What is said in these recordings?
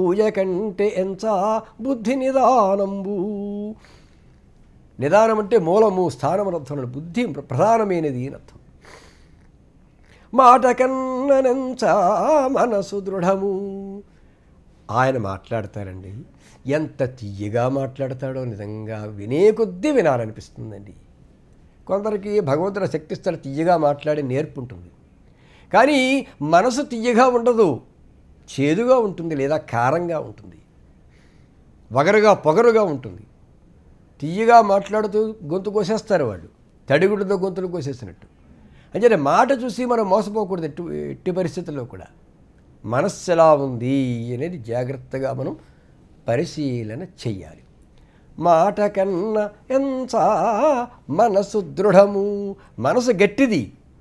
పూజ కంటే ఎంచా బుద్ధి నిదానంబు. నిదానం అంటే మూలము, స్థానం అని అర్థం. బుద్ధి ప్రధానమైనది అని అర్థం. మాట కన్ననెంచా మనసు దృఢము. ఆయన మాట్లాడతారండి, ఎంత తీయగా మాట్లాడతాడో నిజంగా వినే కొద్దీ వినాలనిపిస్తుందండి. కొందరికి భగవంతుడు శక్తిస్తాడు, తీయగా మాట్లాడి నేర్పు ఉంటుంది. కానీ మనసు తీయగా ఉండదు, చేదుగా ఉంటుంది, లేదా కారంగా ఉంటుంది, వగరుగా పొగరుగా ఉంటుంది. తీయగా మాట్లాడుతూ గొంతు కోసేస్తారు వాళ్ళు, తడిగుడ్డతో గొంతులు కోసేసినట్టు. అంటే మాట చూసి మనం మోసపోకూడదు ఎట్టి పరిస్థితుల్లో కూడా. మనస్సు ఎలా ఉంది అనేది జాగ్రత్తగా మనం పరిశీలన చెయ్యాలి. మాట కన్నా ఎంత మనసు దృఢము. మనసు గట్టిది,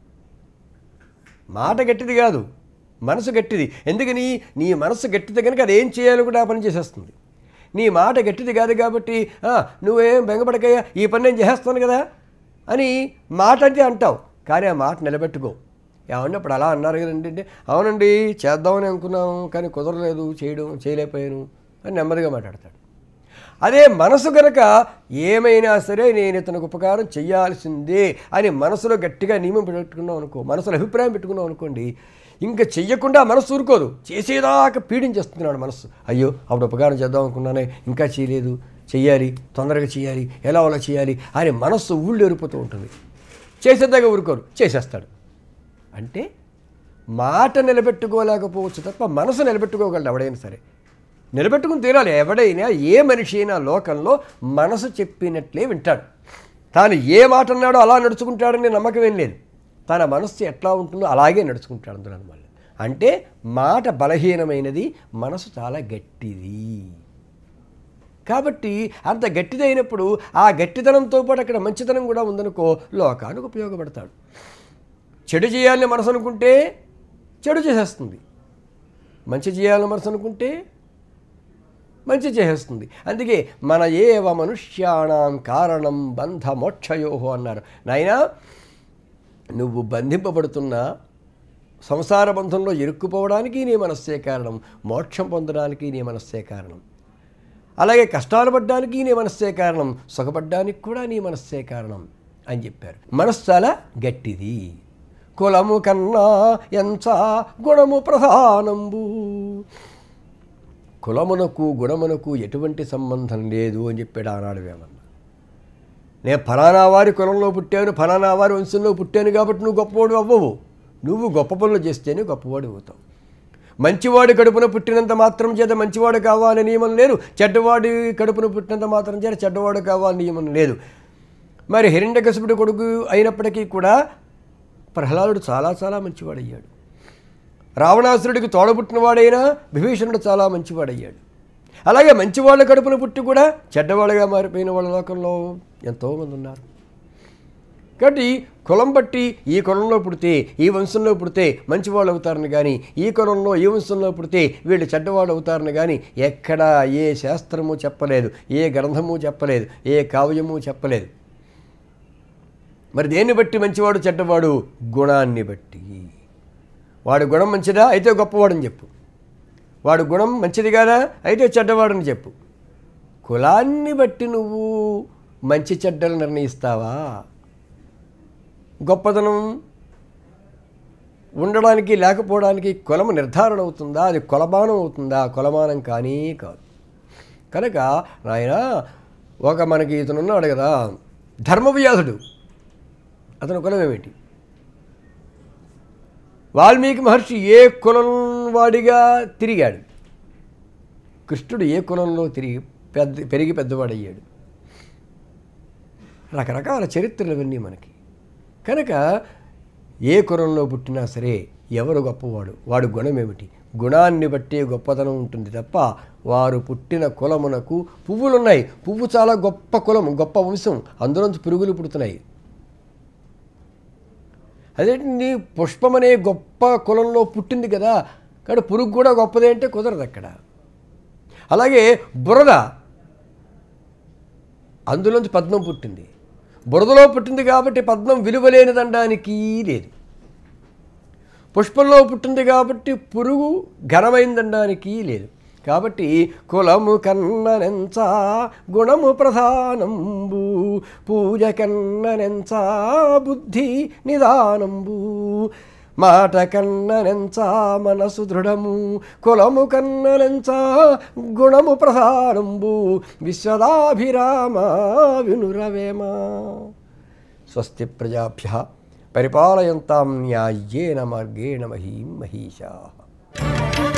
మాట గట్టిది కాదు, మనసు గట్టిది. ఎందుకని? నీ మనసు గట్టిది కనుక అది ఏం చేయాలో కూడా ఆ పని చేసేస్తుంది. నీ మాట గట్టిది కాదు కాబట్టి నువ్వేం బెంగపడకయ్యా, ఈ పని నేను చేసేస్తాను కదా అని మాట అంటే అంటావు, కానీ ఆ మాట నిలబెట్టుకో. ఏమన్నా అప్పుడు అలా అన్నారు కదండి, అవునండి చేద్దామని అనుకున్నాను కానీ కుదరలేదు, చేయలేకపోయాను అని నెమ్మదిగా మాట్లాడతాడు. అదే మనసు కనుక ఏమైనా సరే నేను ఇతనికి ఉపకారం చెయ్యాల్సిందే అని మనసులో గట్టిగా నియమం పెట్టుకున్నాం అనుకో, మనసులో అభిప్రాయం పెట్టుకున్నాం అనుకోండి, ఇంకా చెయ్యకుండా మనసు ఊరుకోదు, చేసేదాకా పీడించేస్తున్నాడు మనసు. అయ్యో అప్పుడు ఉపకారం చేద్దాం అనుకున్నానే, ఇంకా చేయలేదు, చెయ్యాలి, తొందరగా చేయాలి, ఎలా అలా చేయాలి అని మనస్సు ఊళ్ళు ఎరిపోతూ ఉంటుంది. చేసేదాకా ఊరుకోరు, చేసేస్తాడు. అంటే మాట నిలబెట్టుకోలేకపోవచ్చు తప్ప మనసు నిలబెట్టుకోగలడు ఎవడైనా సరే. నిలబెట్టుకుని తీరాలి. ఎవడైనా ఏ మనిషి అయినా లోకంలో మనసు చెప్పినట్లే వింటాడు. తాను ఏ మాట అన్నాడో అలా నడుచుకుంటాడని నమ్మకం ఏం లేదు. తన మనస్సు ఎట్లా ఉంటుందో అలాగే నడుచుకుంటాడు అందులో అనమాట. అంటే మాట బలహీనమైనది, మనసు చాలా గట్టిది. కాబట్టి అంత గట్టిదైనప్పుడు ఆ గట్టితనంతో పాటు అక్కడ మంచితనం కూడా ఉందనుకో, లోకానికి ఉపయోగపడతాడు. చెడు చేయాలని మనసు అనుకుంటే చెడు చేసేస్తుంది, మంచి చేయాలని మనసు అనుకుంటే మంచి చేసేస్తుంది. అందుకే మన ఏవ మనుష్యాణం కారణం బంధ మోక్షయోహో అన్నారు. నాయనా, నువ్వు బంధింపబడుతున్న సంసార బంధంలో ఇరుక్కుపోవడానికి నీ మనస్సే కారణం, మోక్షం పొందడానికి నీ మనస్సే కారణం, అలాగే కష్టాలు పడ్డానికి నీ మనస్సే కారణం, సుఖపడ్డానికి కూడా నీ మనస్సే కారణం అని చెప్పారు. మనస్సు చాలా గట్టిది. కులము కన్నా ఎంత గుణము ప్రధానంబు. కులమునకు గుణమునకు ఎటువంటి సంబంధం లేదు అని చెప్పాడు ఆనాడు వేమన్న. నేను ఫలానా వారి కులంలో పుట్టాను, ఫలానా వారి వంశంలో పుట్టాను కాబట్టి నువ్వు గొప్పవాడు అవ్వవు. నువ్వు గొప్ప పనులు చేస్తేనే గొప్పవాడు అవుతావు. మంచివాడి కడుపున పుట్టినంత మాత్రం చేత మంచివాడు కావాలని నియమం లేదు, చెడ్డవాడి కడుపున పుట్టినంత మాత్రం చేత చెడ్డవాడు కావాలని నియమం లేదు. మరి హిరణ్యకశిపుడి కొడుకు అయినప్పటికీ కూడా ప్రహ్లాదుడు చాలా చాలా మంచివాడయ్యాడు. రావణాసురుడికి తోడబుట్టినవాడైనా విభీషణుడు చాలా మంచివాడయ్యాడు. అలాగే మంచివాళ్ళ కడుపున పుట్టి కూడా చెడ్డవాళ్ళగా మారిపోయిన వాళ్ళ లోకంలో ఎంతోమంది ఉన్నారు. కాబట్టి కులం బట్టి ఈ కులంలో పుడితే, ఈ వంశంలో పుడితే మంచివాళ్ళు అవుతారని కానీ, ఈ కులంలో ఈ వంశంలో పుడితే వీళ్ళు చెడ్డవాళ్ళు అవుతారని కానీ ఎక్కడా ఏ శాస్త్రము చెప్పలేదు, ఏ గ్రంథము చెప్పలేదు, ఏ కావ్యము చెప్పలేదు. మరి దేన్ని బట్టి మంచివాడు చెడ్డవాడు? గుణాన్ని బట్టి. వాడు గుణం మంచిదా అయితే గొప్పవాడని చెప్పు, వాడు గుణం మంచిది కాదా అయితే చెడ్డవాడని చెప్పు. కులాన్ని బట్టి నువ్వు మంచి చెడ్డలు నిర్ణయిస్తావా? గొప్పదనం ఉండడానికి లేకపోవడానికి కులము నిర్ధారణ అవుతుందా? అది కొలమానం అవుతుందా? కొలమానం కానీ కాదు. కనుక నాయన మనకి ఇతను ఉన్నాడు కదా ధర్మవ్యాధుడు, అతను కులం ఏమిటి? వాల్మీకి మహర్షి ఏ కులం వాడిగా తిరిగాడు? కృష్ణుడు ఏ కులంలో పెరిగి పెద్దవాడయ్యాడు? రకరకాల చరిత్రలు ఇవన్నీ మనకి. కనుక ఏ కులంలో పుట్టినా సరే ఎవరు గొప్పవాడు, వాడు గుణం ఏమిటి? గుణాన్ని బట్టే గొప్పతనం ఉంటుంది తప్ప వారు పుట్టిన కులమునకు పువ్వులున్నాయి. పువ్వు చాలా గొప్ప కులం, గొప్ప వంశం, అందులోంచి పురుగులు పుడుతున్నాయి. అదేంటి పుష్పం అనే గొప్ప కులంలో పుట్టింది కదా, కానీ పురుగు కూడా గొప్పదే అంటే కుదరదు అక్కడ. అలాగే బురద, అందులోంచి పద్మం పుట్టింది. బురదలో పుట్టింది కాబట్టి పద్మం విలువలేనిదనడానికి లేదు. పుష్పంలో పుట్టింది కాబట్టి పురుగు ఘనమైందనడానికి లేదు. కాబట్టి కులము కన్ననెంచా గుణము ప్రధానంబు, పూజ కన్ననెంచా బుద్ధి నిదానంబు, మాట కన్ననెంచా మనసు దృఢము, కులము కన్ననెంచా గుణము ప్రధానంబు, విశ్వదాభిరామ వినురవేమ. స్వస్తి ప్రజాభ్యః పరిపాలయంతాం న్యాయ్యేన మార్గేణ మహీం మహీషాః.